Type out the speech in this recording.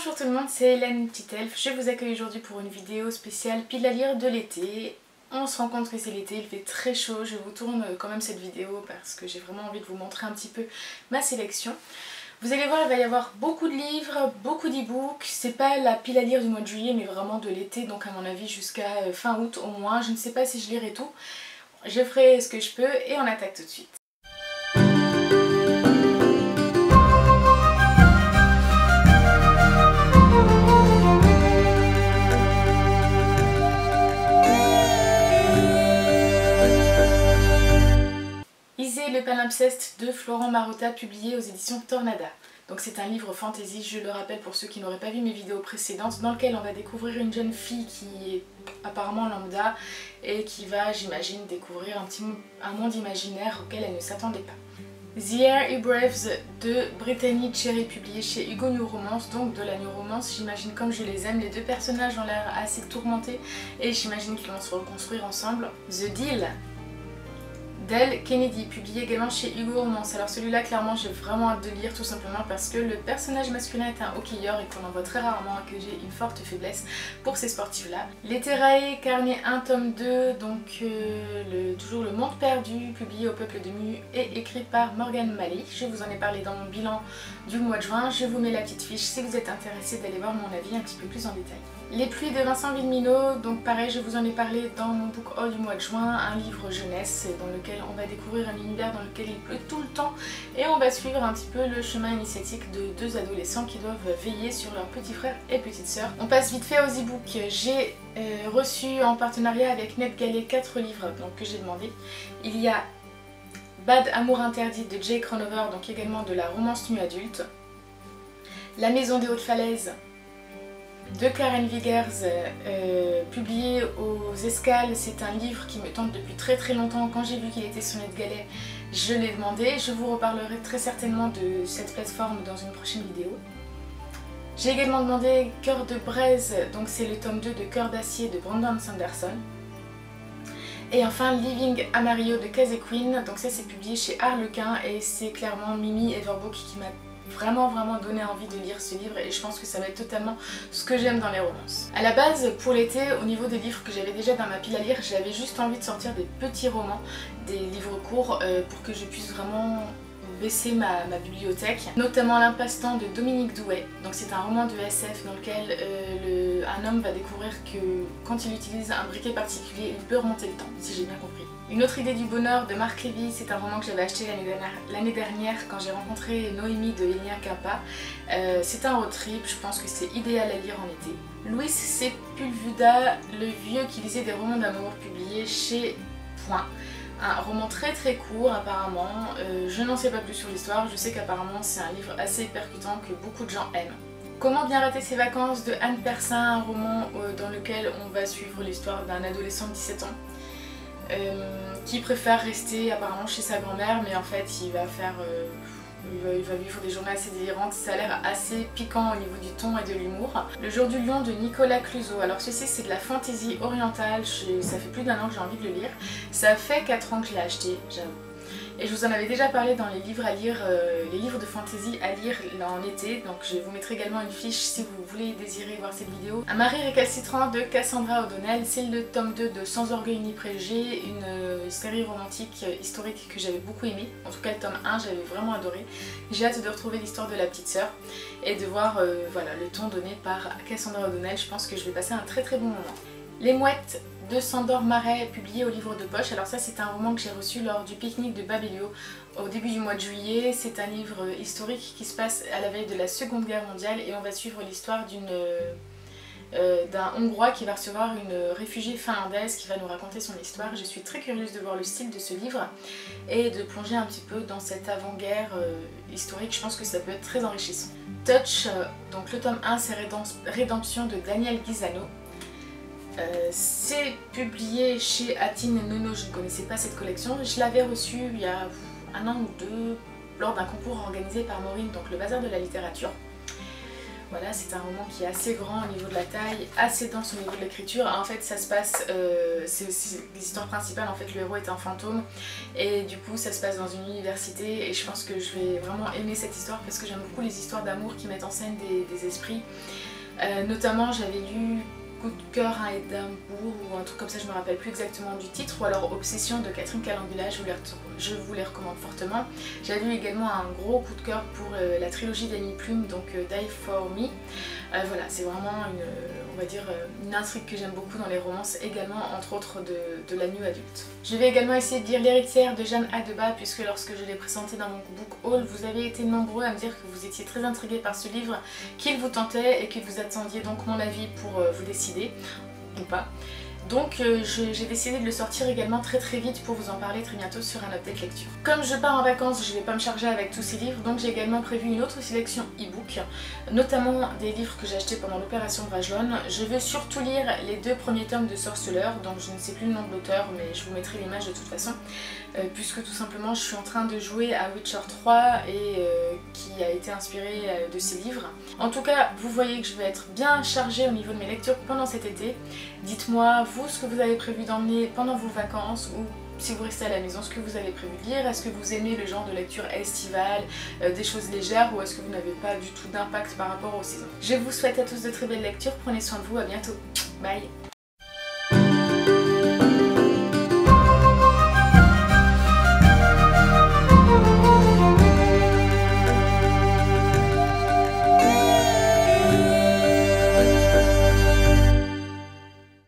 Bonjour tout le monde, c'est Hélène Petite Elfe. Je vous accueille aujourd'hui pour une vidéo spéciale pile à lire de l'été. On se rend compte que c'est l'été, il fait très chaud. Je vous tourne quand même cette vidéo parce que j'ai vraiment envie de vous montrer un petit peu ma sélection. Vous allez voir, il va y avoir beaucoup de livres, beaucoup d'e-books. C'est pas la pile à lire du mois de juillet, mais vraiment de l'été, donc à mon avis jusqu'à fin août au moins. Je ne sais pas si je lirai tout. Je ferai ce que je peux et on attaque tout de suite. Le palimpseste de Florent Marotta, publié aux éditions Tornada. Donc c'est un livre fantasy, je le rappelle pour ceux qui n'auraient pas vu mes vidéos précédentes, dans lequel on va découvrir une jeune fille qui est apparemment lambda et qui va, j'imagine, découvrir un monde imaginaire auquel elle ne s'attendait pas. The Air He Breathes de Brittany Cherry, publié chez Hugo New Romance, donc de la New Romance, j'imagine comme je les aime. Les deux personnages ont l'air assez tourmentés et j'imagine qu'ils vont se reconstruire ensemble. The Deal d'Elle Kennedy, publié également chez Hugo Romance. Alors celui-là, clairement, j'ai vraiment hâte de lire, tout simplement parce que le personnage masculin est un hockeyeur et qu'on en voit très rarement et que j'ai une forte faiblesse pour ces sportifs-là. Les Terrae Carnet 1 tome 2, donc toujours Le Monde Perdu, publié au Peuple de Mu et écrit par Morgane Malley. Je vous en ai parlé dans mon bilan du mois de juin. Je vous mets la petite fiche si vous êtes intéressé d'aller voir mon avis un petit peu plus en détail. Les Pluies de Vincent Villeminot, donc pareil, je vous en ai parlé dans mon book haul du mois de juin, un livre jeunesse dans lequel on va découvrir un univers dans lequel il pleut tout le temps et on va suivre un petit peu le chemin initiatique de deux adolescents qui doivent veiller sur leurs petits frères et petites sœurs. On passe vite fait aux e-books. J'ai reçu en partenariat avec NetGalley 4 livres donc, que j'ai demandé. Il y a Bad Amour Interdit de Jake Ronover, donc également de la romance nu adulte. La Maison des Hautes Falaises de Karen Wiegers, publié aux Escales. C'est un livre qui me tente depuis très longtemps. Quand j'ai vu qu'il était sur NetGalley, je l'ai demandé. Je vous reparlerai très certainement de cette plateforme dans une prochaine vidéo. J'ai également demandé Cœur de braise, donc c'est le tome 2 de Cœur d'acier de Brandon Sanderson. Et enfin Living Amarillo de Casey Quinn, donc ça c'est publié chez Harlequin et c'est clairement Mimi Everbook qui m'a vraiment donné envie de lire ce livre et je pense que ça va être totalement ce que j'aime dans les romances. A la base, pour l'été, au niveau des livres que j'avais déjà dans ma pile à lire, j'avais juste envie de sortir des petits romans, des livres courts pour que je puisse vraiment baisser ma bibliothèque, notamment L'Impasse-Temps de Dominique Douet. Donc c'est un roman de SF dans lequel un homme va découvrir que quand il utilise un briquet particulier, il peut remonter le temps, si j'ai bien compris. Une autre idée du bonheur de Marc Lévy, c'est un roman que j'avais acheté l'année dernière quand j'ai rencontré Noémie de Elia Kappa. C'est un road trip, je pense que c'est idéal à lire en été. Luis Sepulveda, le vieux qui lisait des romans d'amour, publié chez Point. Un roman très court apparemment, je n'en sais pas plus sur l'histoire, je sais qu'apparemment c'est un livre assez percutant que beaucoup de gens aiment. Comment bien rater ses vacances de Anne Persin, un roman dans lequel on va suivre l'histoire d'un adolescent de 17 ans qui préfère rester apparemment chez sa grand-mère, mais en fait il va vivre des journées assez délirantes. Ça a l'air assez piquant au niveau du ton et de l'humour. Le Jour du Lion de Nicolas Clouseau. Alors ceci c'est de la fantaisie orientale, ça fait plus d'1 an que j'ai envie de le lire. Ça fait 4 ans que je l'ai acheté, j'avoue. Et je vous en avais déjà parlé dans les livres à lire, les livres de fantasy à lire là en été, donc je vous mettrai également une fiche si vous voulez désirer voir cette vidéo. Un mari récalcitrant de Cassandra O'Donnell, c'est le tome 2 de Sans orgueil ni préjugés, une série romantique historique que j'avais beaucoup aimée. En tout cas le tome 1 j'avais vraiment adoré. J'ai hâte de retrouver l'histoire de la petite sœur et de voir voilà, le ton donné par Cassandra O'Donnell. Je pense que je vais passer un très bon moment. Les Mouettes de Sandor Marais, publié au livre de poche. Alors ça c'est un roman que j'ai reçu lors du pique-nique de Babelio au début du mois de juillet. C'est un livre historique qui se passe à la veille de la Seconde Guerre mondiale et on va suivre l'histoire d'un Hongrois qui va recevoir une réfugiée finlandaise qui va nous raconter son histoire. Je suis très curieuse de voir le style de ce livre et de plonger un petit peu dans cette avant-guerre historique. Je pense que ça peut être très enrichissant. Touch, donc le tome 1 c'est Rédemption de Daniel Guisano. C'est publié chez Atine Nono, je ne connaissais pas cette collection. Je l'avais reçue il y a 1 an ou 2 lors d'un concours organisé par Maureen, donc le bazar de la littérature. Voilà, c'est un roman qui est assez grand au niveau de la taille, assez dense au niveau de l'écriture. En fait, ça se passe, c'est l'histoire principale, en fait, le héros est un fantôme et du coup, ça se passe dans une université et je pense que je vais vraiment aimer cette histoire parce que j'aime beaucoup les histoires d'amour qui mettent en scène des esprits. Notamment, j'avais lu Coup de cœur à Édimbourg ou un truc comme ça, je me rappelle plus exactement du titre, ou alors Obsession de Catherine Calangula, je vous les recommande fortement. J'avais eu également un gros coup de cœur pour la trilogie d'Amy Plume, donc Die For Me. Voilà, c'est vraiment on va dire, une intrigue que j'aime beaucoup dans les romances, également entre autres de la new adulte. Je vais également essayer de lire L'Héritière de Jeanne Adebat, puisque lorsque je l'ai présenté dans mon book haul, vous avez été nombreux à me dire que vous étiez très intrigués par ce livre, qu'il vous tentait et que vous attendiez donc mon avis pour vous décider, ou pas. Donc j'ai décidé de le sortir également très vite pour vous en parler très bientôt sur un update lecture. Comme je pars en vacances, je ne vais pas me charger avec tous ces livres, donc j'ai également prévu une autre sélection e-book, notamment des livres que j'ai achetés pendant l'opération Brajlon. Je veux surtout lire les 2 premiers tomes de Sorceleur, donc je ne sais plus le nom de l'auteur, mais je vous mettrai l'image de toute façon, puisque tout simplement je suis en train de jouer à Witcher 3 et qui a été inspiré de ces livres. En tout cas, vous voyez que je vais être bien chargée au niveau de mes lectures pendant cet été. Dites-moi vous ce que vous avez prévu d'emmener pendant vos vacances ou si vous restez à la maison, ce que vous avez prévu de lire. Est-ce que vous aimez le genre de lecture estivale, des choses légères, ou est-ce que vous n'avez pas du tout d'impact par rapport aux saisons? Je vous souhaite à tous de très belles lectures, prenez soin de vous, à bientôt, bye.